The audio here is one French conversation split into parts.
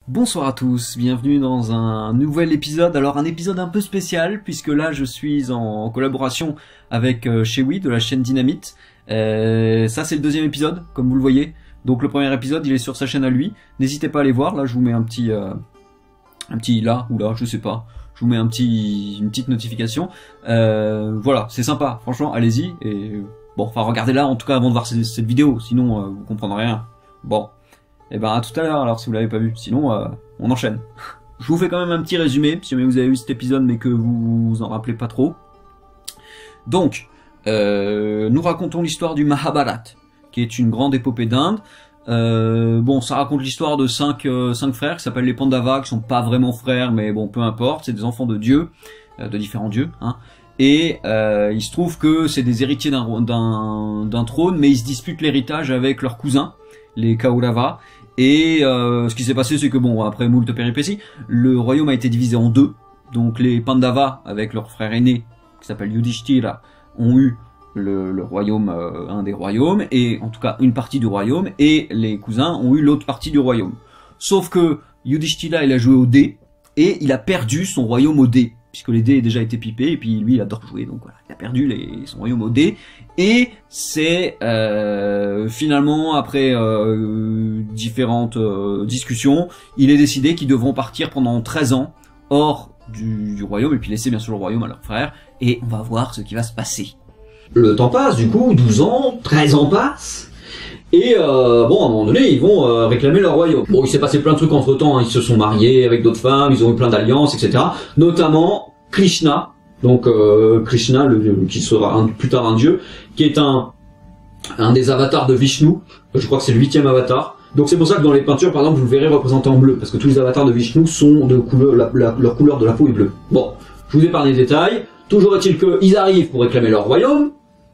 Bonsoir à tous, bienvenue dans un nouvel épisode. Alors un épisode un peu spécial puisque là je suis en collaboration avec Chewy de la chaîne Dynamite. Ça c'est le deuxième épisode comme vous le voyez. Donc le premier épisode il est sur sa chaîne à lui. N'hésitez pas à aller voir, là je vous mets un petit là ou là, je sais pas. Je vous mets une petite notification. Voilà, c'est sympa, franchement allez-y. Et bon, enfin regardez là en tout cas avant de voir cette vidéo, sinon vous comprendrez rien. Bon. Et ben à tout à l'heure alors si vous l'avez pas vu, sinon on enchaîne. Je vous fais quand même un petit résumé, si jamais vous avez vu cet épisode mais que vous vous en rappelez pas trop. Donc, nous racontons l'histoire du Mahabharat, qui est une grande épopée d'Inde. Bon, ça raconte l'histoire de cinq frères qui s'appellent les Pandavas, qui sont pas vraiment frères, mais bon, peu importe, c'est des enfants de dieux, de différents dieux, hein. Et il se trouve que c'est des héritiers d'un trône, mais ils se disputent l'héritage avec leurs cousins, les Kauravas. Et ce qui s'est passé, c'est que bon, après moult péripéties, le royaume a été divisé en deux. Donc les Pandavas, avec leur frère aîné, qui s'appelle Yudhishthira, ont eu le royaume, un des royaumes, et en tout cas une partie du royaume, et les cousins ont eu l'autre partie du royaume. Sauf que Yudhishthira, il a joué au dé, et il a perdu son royaume au dé, puisque les dés ont déjà été pipés, et puis lui il adore jouer, donc voilà, il a perdu son royaume au dé, et c'est finalement, après différentes discussions, il est décidé qu'ils devront partir pendant 13 ans hors du royaume, et puis laisser bien sûr le royaume à leurs frères, et on va voir ce qui va se passer. Le temps passe, du coup, 12 ans, 13 ans passent, et bon, à un moment donné, ils vont réclamer leur royaume. Bon, il s'est passé plein de trucs entre-temps, hein. Ils se sont mariés avec d'autres femmes, ils ont eu plein d'alliances, etc. Notamment Krishna, donc Krishna, qui sera plus tard un dieu, qui est un des avatars de Vishnu, je crois que c'est le 8e avatar. Donc c'est pour ça que dans les peintures, par exemple, vous le verrez représenté en bleu, parce que tous les avatars de Vishnu sont de couleur, leur couleur de la peau est bleue. Bon, je vous épargne les détails. Toujours est-il qu'ils arrivent pour réclamer leur royaume,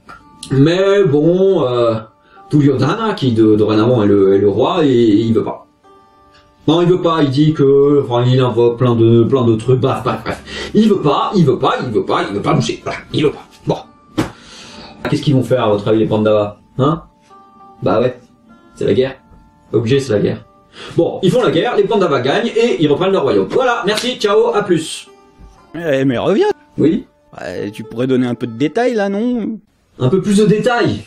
mais bon, Duryodhana, qui dorénavant est le roi, et il veut pas. Non, il veut pas, il dit que, enfin, il invoque plein de trucs, bref. Il veut pas bouger, voilà, il veut pas. Bon. Qu'est-ce qu'ils vont faire, à votre avis, les Pandavas? Hein? Bah ouais, c'est la guerre. Obligé, c'est la guerre. Bon, ils font la guerre, les Pandavas gagnent, et ils reprennent leur royaume. Voilà, merci, ciao, à plus. Mais reviens. Oui? Ouais, tu pourrais donner un peu de détails, là, non? Un peu plus de détails.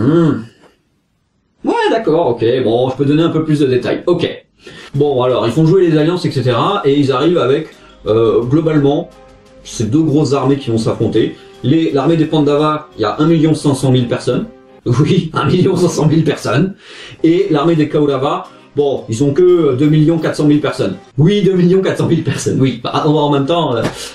Ouais, d'accord, ok, bon, je peux donner un peu plus de détails. Ok. Bon, alors, ils font jouer les alliances, etc. Et ils arrivent avec, globalement, ces deux grosses armées qui vont s'affronter. L'armée des Pandavas, il y a 1 500 000 personnes. Oui, 1 500 000 personnes. Et l'armée des Kauravas, bon, ils ont que 2 400 000 personnes. Oui, 2 400 000 personnes, oui. Bah, en même temps,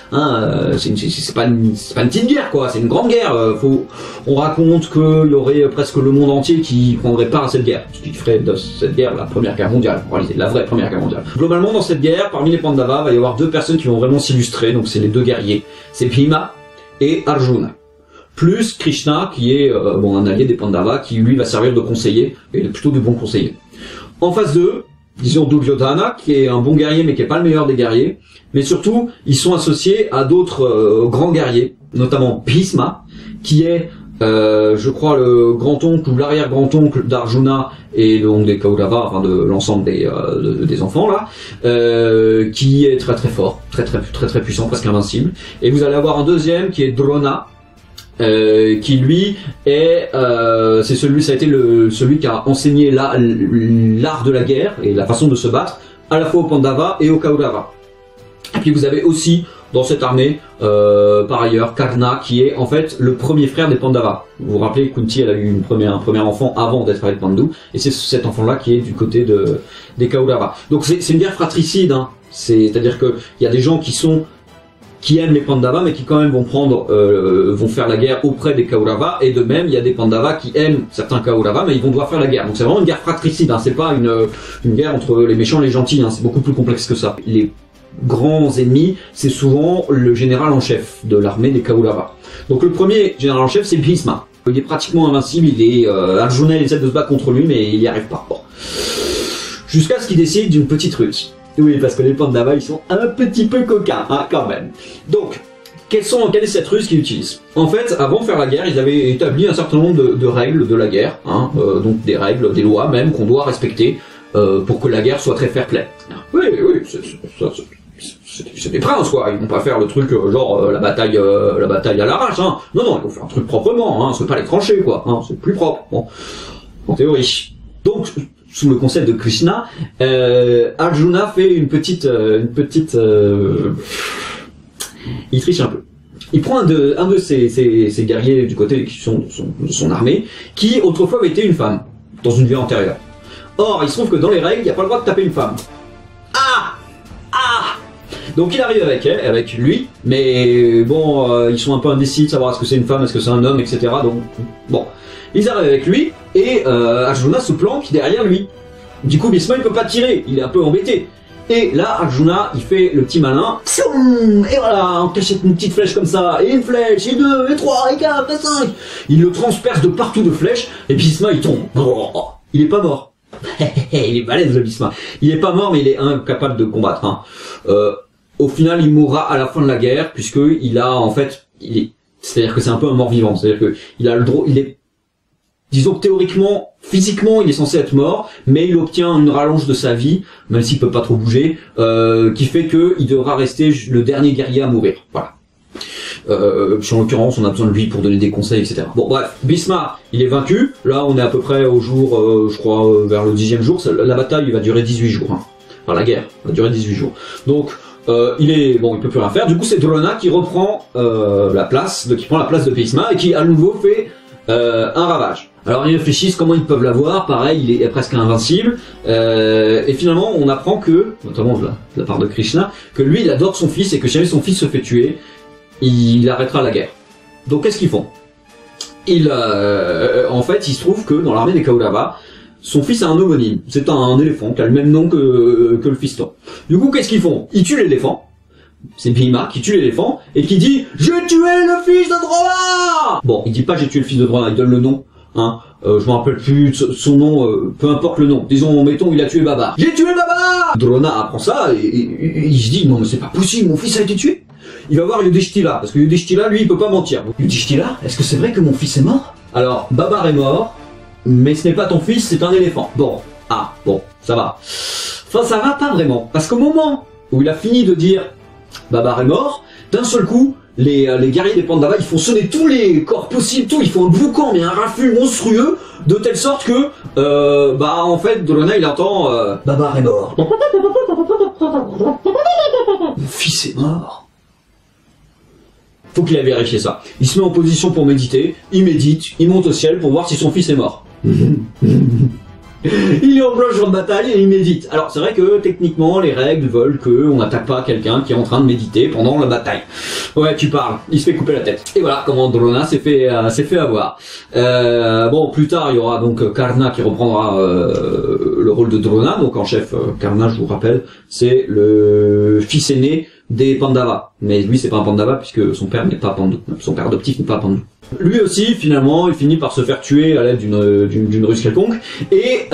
c'est pas une petite guerre, quoi. C'est une grande guerre. On raconte qu'il y aurait presque le monde entier qui prendrait part à cette guerre. Ce qui ferait de cette guerre la Première Guerre mondiale, en réalité, la vraie Première Guerre mondiale. Globalement, dans cette guerre, parmi les Pandavas, il va y avoir deux personnes qui vont vraiment s'illustrer. Donc, c'est les deux guerriers. C'est Bhima et Arjuna. Plus Krishna, qui est un allié des Pandavas, qui lui va servir de conseiller, et plutôt de bon conseiller. En face d'eux, disons Duryodhana, qui est un bon guerrier mais qui est pas le meilleur des guerriers, mais surtout, ils sont associés à d'autres grands guerriers, notamment Bhisma, qui est, je crois, le grand-oncle ou l'arrière-grand-oncle d'Arjuna et donc des Kauravas, enfin de l'ensemble des enfants là, qui est très très fort, très puissant, presque invincible. Et vous allez avoir un deuxième qui est Drona, qui lui est ça a été celui qui a enseigné l'art de la guerre et la façon de se battre à la fois aux Pandavas et aux Kauravas. Et puis vous avez aussi dans cette armée par ailleurs Karna, qui est en fait le premier frère des Pandavas. Vous vous rappelez, Kunti, elle a eu un premier enfant avant d'être avec Pandu, et c'est cet enfant là qui est du côté des Kauravas. Donc c'est une guerre fratricide, hein. C'est-à-dire que il y a des gens qui aiment les Pandavas, mais qui quand même vont faire la guerre auprès des Kauravas, et de même, il y a des Pandavas qui aiment certains Kauravas, mais ils vont devoir faire la guerre. Donc c'est vraiment une guerre fratricide, hein. C'est pas une guerre entre les méchants et les gentils, hein. C'est beaucoup plus complexe que ça. Les grands ennemis, c'est souvent le général en chef de l'armée des Kauravas. Donc le premier général en chef, c'est Bhisma. Il est pratiquement invincible, Arjuna essaie de se battre contre lui, mais il n'y arrive pas. Bon. Jusqu'à ce qu'il décide d'une petite ruse. Oui, parce que les Pandavas, ils sont un petit peu coquins, hein, quand même. Donc, quelle est cette ruse qu'ils utilisent? En fait, avant de faire la guerre, ils avaient établi un certain nombre de règles de la guerre, hein, donc des règles, des lois même, qu'on doit respecter pour que la guerre soit très fair-play. Oui, c'est des princes, quoi. Ils vont pas faire le truc la bataille à l'arrache, hein. Non, ils vont faire un truc proprement, hein. C'est pas les tranchées, quoi. Hein. C'est plus propre. Bon, en théorie. Donc, sous le concept de Krishna, Arjuna fait une petite, il triche un peu. Il prend un de ses guerriers du côté qui sont de son armée, qui autrefois avait été une femme dans une vie antérieure. Or, il se trouve que dans les règles, il n'y a pas le droit de taper une femme. Donc il arrive avec lui, mais bon, ils sont un peu indécis de savoir est-ce que c'est une femme, est-ce que c'est un homme, etc. Donc bon, ils arrivent avec lui et Arjuna se planque derrière lui. Du coup, Bhishma il peut pas tirer, il est un peu embêté. Et là, Arjuna, il fait le petit malin, et voilà, on cachette une petite flèche comme ça, et une flèche, et 2, et 3, et 4, et 5. Il le transperce de partout de flèches, et Bhishma il tombe. Oh, il est pas mort. Il est balèze le Bhishma. Il est pas mort, mais il est incapable de combattre. Hein. Au final, il mourra à la fin de la guerre, puisque il a, en fait, c'est-à-dire que c'est un peu un mort-vivant. C'est-à-dire que il a le droit, disons que théoriquement, physiquement, il est censé être mort, mais il obtient une rallonge de sa vie, même s'il peut pas trop bouger, qui fait que il devra rester le dernier guerrier à mourir. Voilà. En l'occurrence, on a besoin de lui pour donner des conseils, etc. Bon, bref, Bhishma, il est vaincu. Là, on est à peu près au jour, je crois, vers le 10e jour. La bataille va durer 18 jours. Hein. Enfin, la guerre va durer 18 jours. Donc, il peut plus rien faire. Du coup, c'est Drona qui reprend qui prend la place de Bhishma et qui à nouveau fait un ravage. Alors ils réfléchissent comment ils peuvent l'avoir. Pareil, il est presque invincible. Et finalement, on apprend que, notamment de la part de Krishna, que lui, il adore son fils et que si jamais son fils se fait tuer, il arrêtera la guerre. Donc qu'est-ce qu'ils font ? En fait, il se trouve que dans l'armée des Kaurava, son fils a un homonyme. C'est un éléphant qui a le même nom que le fiston. Du coup, qu'est-ce qu'ils font ? Ils tuent l'éléphant. C'est Bhima qui tue l'éléphant et qui dit « J'ai tué le fils de Drona !» Bon, il dit pas « J'ai tué le fils de Drona », il donne le nom. Hein. Je me rappelle plus son nom, peu importe le nom. Disons, mettons, il a tué Baba. « J'ai tué Baba !» Drona apprend ça et il se dit « Non mais c'est pas possible, mon fils a été tué !» Il va voir Yudhishthira, parce que Yudhishthira, lui, il peut pas mentir. « Yudhishthira, est-ce que c'est vrai que mon fils est mort ?» Alors, Babar est mort, mais ce n'est pas ton fils, c'est un éléphant. Bon, ça va. Enfin, ça va pas vraiment, parce qu'au moment où il a fini de dire Babar est mort, d'un seul coup, les guerriers des Pandavas, ils font sonner tous les corps possibles, ils font un boucan, mais un raffut monstrueux, de telle sorte que, en fait, Drona, il entend Babar est mort. Mon fils est mort. Faut qu'il aille vérifier ça. Il se met en position pour méditer, il médite, il monte au ciel pour voir si son fils est mort. Il est en plein jour de bataille et il médite. Alors c'est vrai que techniquement les règles veulent qu'on n'attaque pas quelqu'un qui est en train de méditer pendant la bataille. Ouais, tu parles. Il se fait couper la tête. Et voilà comment Drona s'est fait avoir. Plus tard il y aura donc Karna qui reprendra le rôle de Drona. Donc en chef, Karna, je vous rappelle, c'est le fils aîné des Pandavas. Mais lui c'est pas un Pandava puisque son père n'est pas Pandu. Son père adoptif n'est pas Pandu. Lui aussi, finalement, il finit par se faire tuer à l'aide d'une ruse quelconque. Et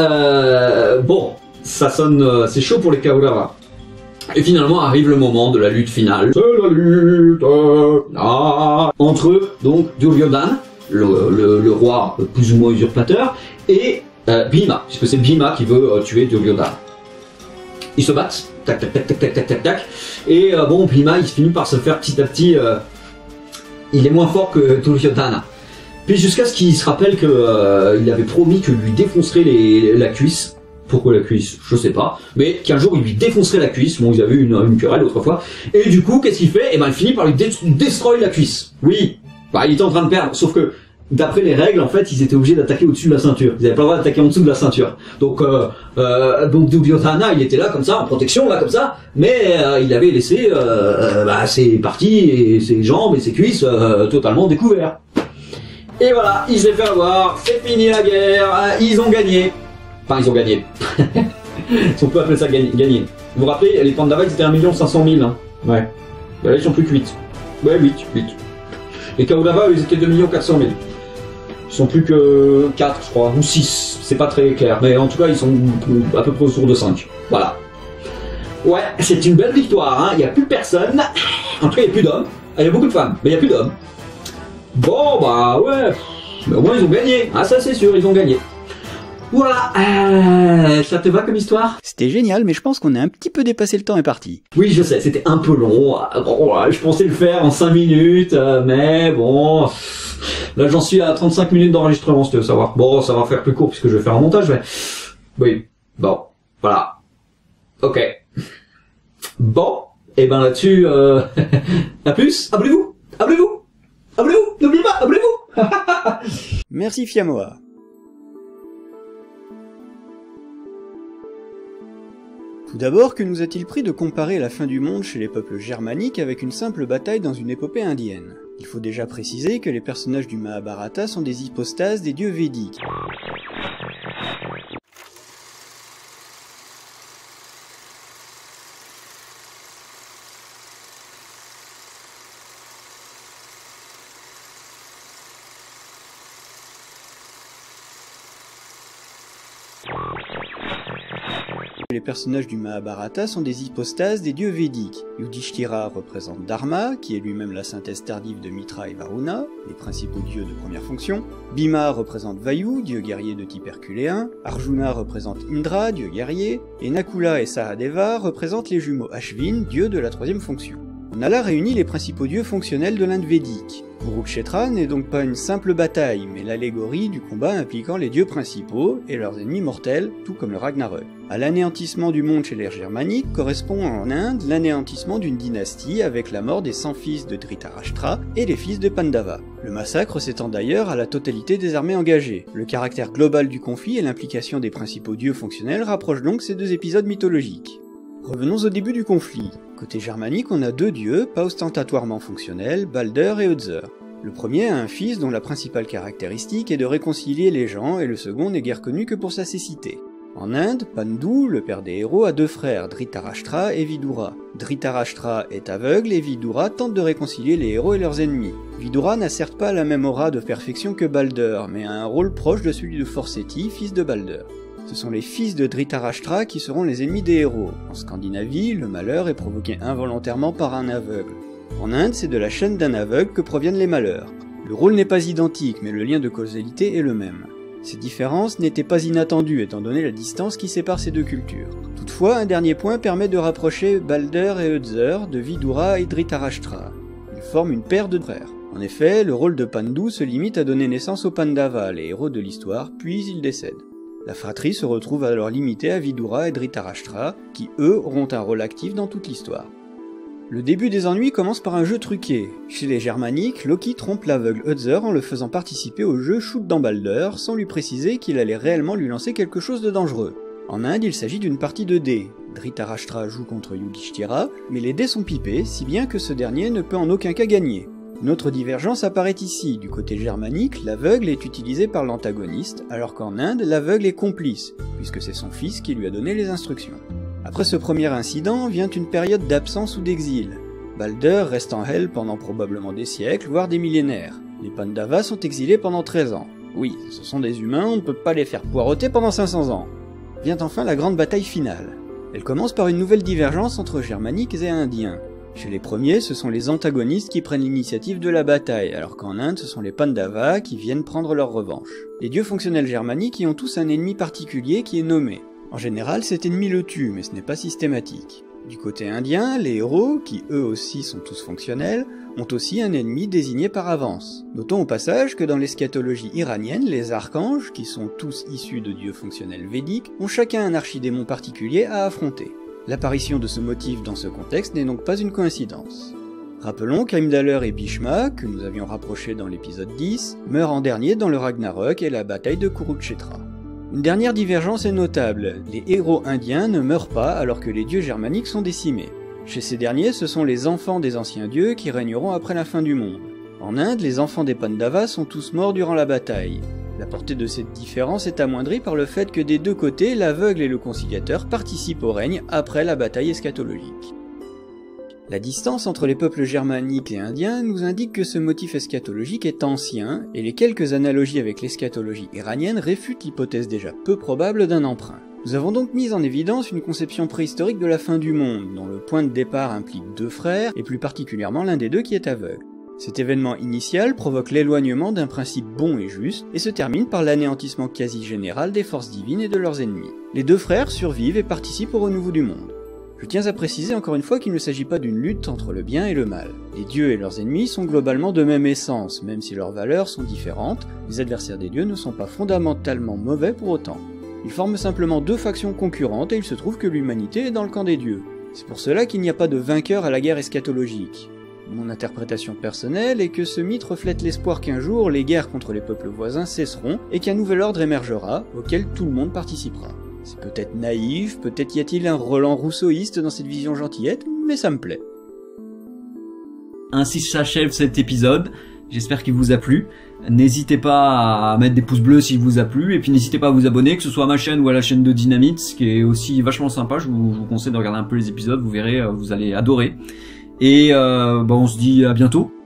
ça sonne, c'est chaud pour les Kaurava. Et finalement arrive le moment de la lutte finale. C'est la lutte entre donc Duryodhana, le roi plus ou moins usurpateur, et Bhima, puisque c'est Bhima qui veut tuer Duryodhana. Ils se battent, tac tac tac tac tac tac tac tac. Et Bhima, il finit par se faire petit à petit. Il est moins fort que Duryodhana. Puis jusqu'à ce qu'il se rappelle que il avait promis que lui défoncerait la cuisse. Pourquoi la cuisse ? Je sais pas. Mais qu'un jour il lui défoncerait la cuisse. Bon, ils avaient eu une querelle autrefois. Et du coup, qu'est-ce qu'il fait ? Il finit par lui destroy la cuisse. Oui. Il était en train de perdre. Sauf que d'après les règles, en fait, ils étaient obligés d'attaquer au-dessus de la ceinture. Ils n'avaient pas le droit d'attaquer en dessous de la ceinture. Donc Duryodhana, il était là comme ça, en protection, là comme ça, mais il avait laissé ses parties et ses jambes et ses cuisses totalement découverts. Et voilà, il s'est fait avoir, c'est fini la guerre, ils ont gagné. Enfin, ils ont gagné. Si on peut appeler ça gagner. Vous vous rappelez, les Pandavas, ils étaient 1 500 000. Hein. Ouais. Là, ils sont plus que 8. Ouais, 8. Les Kaurava, ils étaient 2 400 000. Ils sont plus que 4, je crois, ou 6, c'est pas très clair, mais en tout cas ils sont à peu près autour de 5. Voilà. Ouais, c'est une belle victoire, hein. Il n'y a plus personne. En tout cas, il n'y a plus d'hommes. Il y a beaucoup de femmes, mais il n'y a plus d'hommes. Bon, ouais. Mais au moins ils ont gagné. Ah, ça c'est sûr, ils ont gagné. Voilà, ça te va comme histoire? C'était génial, mais je pense qu'on a un petit peu dépassé le temps imparti. Oui, je sais, c'était un peu long. Bon, je pensais le faire en 5 minutes, mais bon... Là, j'en suis à 35 minutes d'enregistrement, si tu veux savoir. Bon, ça va faire plus court puisque je vais faire un montage, mais... Oui, bon, voilà. Ok. Bon, et ben là-dessus, à plus, abonnez-vous, abonnez-vous, abonnez-vous, n'oubliez pas, abonnez-vous. Merci Fiamoa. Tout d'abord, que nous a-t-il pris de comparer la fin du monde chez les peuples germaniques avec une simple bataille dans une épopée indienne? Il faut déjà préciser que les personnages du Mahabharata sont des hypostases des dieux védiques. Les personnages du Mahabharata sont des hypostases des dieux védiques. Yudhishthira représente Dharma, qui est lui-même la synthèse tardive de Mitra et Varuna, les principaux dieux de première fonction. Bhima représente Vayu, dieu guerrier de type herculéen. Arjuna représente Indra, dieu guerrier. Et Nakula et Sahadeva représentent les jumeaux Ashvin, dieux de la troisième fonction. On a là réuni les principaux dieux fonctionnels de l'Inde védique. Kurukshetra n'est donc pas une simple bataille, mais l'allégorie du combat impliquant les dieux principaux et leurs ennemis mortels, tout comme le Ragnarök. À l'anéantissement du monde chez les Germaniques correspond en Inde l'anéantissement d'une dynastie avec la mort des 100 fils de Dhritarashtra et les fils de Pandava. Le massacre s'étend d'ailleurs à la totalité des armées engagées. Le caractère global du conflit et l'implication des principaux dieux fonctionnels rapprochent donc ces deux épisodes mythologiques. Revenons au début du conflit. Côté germanique, on a deux dieux, pas ostentatoirement fonctionnels, Balder et Ötzer. Le premier a un fils dont la principale caractéristique est de réconcilier les gens, et le second n'est guère connu que pour sa cécité. En Inde, Pandu, le père des héros, a deux frères, Dhritarashtra et Vidura. Dhritarashtra est aveugle et Vidura tente de réconcilier les héros et leurs ennemis. Vidura n'a certes pas la même aura de perfection que Balder, mais a un rôle proche de celui de Forseti, fils de Balder. Ce sont les fils de Dhritarashtra qui seront les ennemis des héros. En Scandinavie, le malheur est provoqué involontairement par un aveugle. En Inde, c'est de la chaîne d'un aveugle que proviennent les malheurs. Le rôle n'est pas identique, mais le lien de causalité est le même. Ces différences n'étaient pas inattendues étant donné la distance qui sépare ces deux cultures. Toutefois, un dernier point permet de rapprocher Balder et Ötzer de Vidura et Dhritarashtra. Ils forment une paire de frères. En effet, le rôle de Pandu se limite à donner naissance aux Pandavas, les héros de l'histoire, puis ils décèdent. La fratrie se retrouve alors limitée à Vidura et Dhritarashtra, qui eux auront un rôle actif dans toute l'histoire. Le début des ennuis commence par un jeu truqué. Chez les Germaniques, Loki trompe l'aveugle Ötzer en le faisant participer au jeu Shoot dans Balder, sans lui préciser qu'il allait réellement lui lancer quelque chose de dangereux. En Inde, il s'agit d'une partie de dés. Dhritarashtra joue contre Yudhishthira, mais les dés sont pipés, si bien que ce dernier ne peut en aucun cas gagner. Une autre divergence apparaît ici. Du côté germanique, l'aveugle est utilisé par l'antagoniste, alors qu'en Inde, l'aveugle est complice, puisque c'est son fils qui lui a donné les instructions. Après ce premier incident, vient une période d'absence ou d'exil. Balder reste en Hel pendant probablement des siècles, voire des millénaires. Les Pandavas sont exilés pendant 13 ans. Oui, ce sont des humains, on ne peut pas les faire poireauter pendant 500 ans. Vient enfin la grande bataille finale. Elle commence par une nouvelle divergence entre germaniques et indiens. Chez les premiers, ce sont les antagonistes qui prennent l'initiative de la bataille, alors qu'en Inde, ce sont les Pandavas qui viennent prendre leur revanche. Les dieux fonctionnels germaniques y ont tous un ennemi particulier qui est nommé. En général, cet ennemi le tue, mais ce n'est pas systématique. Du côté indien, les héros, qui eux aussi sont tous fonctionnels, ont aussi un ennemi désigné par avance. Notons au passage que dans l'eschatologie iranienne, les archanges, qui sont tous issus de dieux fonctionnels védiques, ont chacun un archidémon particulier à affronter. L'apparition de ce motif dans ce contexte n'est donc pas une coïncidence. Rappelons qu'Heimdallr et Bhishma, que nous avions rapprochés dans l'épisode 10, meurent en dernier dans le Ragnarök et la bataille de Kurukshetra. Une dernière divergence est notable, les héros indiens ne meurent pas alors que les dieux germaniques sont décimés. Chez ces derniers, ce sont les enfants des anciens dieux qui régneront après la fin du monde. En Inde, les enfants des Pandavas sont tous morts durant la bataille. La portée de cette différence est amoindrie par le fait que des deux côtés, l'aveugle et le conciliateur participent au règne après la bataille eschatologique. La distance entre les peuples germaniques et indiens nous indique que ce motif eschatologique est ancien, et les quelques analogies avec l'eschatologie iranienne réfutent l'hypothèse déjà peu probable d'un emprunt. Nous avons donc mis en évidence une conception préhistorique de la fin du monde, dont le point de départ implique deux frères, et plus particulièrement l'un des deux qui est aveugle. Cet événement initial provoque l'éloignement d'un principe bon et juste, et se termine par l'anéantissement quasi général des forces divines et de leurs ennemis. Les deux frères survivent et participent au renouveau du monde. Je tiens à préciser encore une fois qu'il ne s'agit pas d'une lutte entre le bien et le mal. Les dieux et leurs ennemis sont globalement de même essence, même si leurs valeurs sont différentes, les adversaires des dieux ne sont pas fondamentalement mauvais pour autant. Ils forment simplement deux factions concurrentes et il se trouve que l'humanité est dans le camp des dieux. C'est pour cela qu'il n'y a pas de vainqueur à la guerre eschatologique. Mon interprétation personnelle est que ce mythe reflète l'espoir qu'un jour les guerres contre les peuples voisins cesseront et qu'un nouvel ordre émergera auquel tout le monde participera. C'est peut-être naïf, peut-être y a-t-il un Roland rousseauiste dans cette vision gentillette, mais ça me plaît. Ainsi s'achève cet épisode, j'espère qu'il vous a plu. N'hésitez pas à mettre des pouces bleus s'il vous a plu, et puis n'hésitez pas à vous abonner, que ce soit à ma chaîne ou à la chaîne de Dynamite, ce qui est aussi vachement sympa. Je vous conseille de regarder un peu les épisodes, vous verrez, vous allez adorer. Et on se dit à bientôt.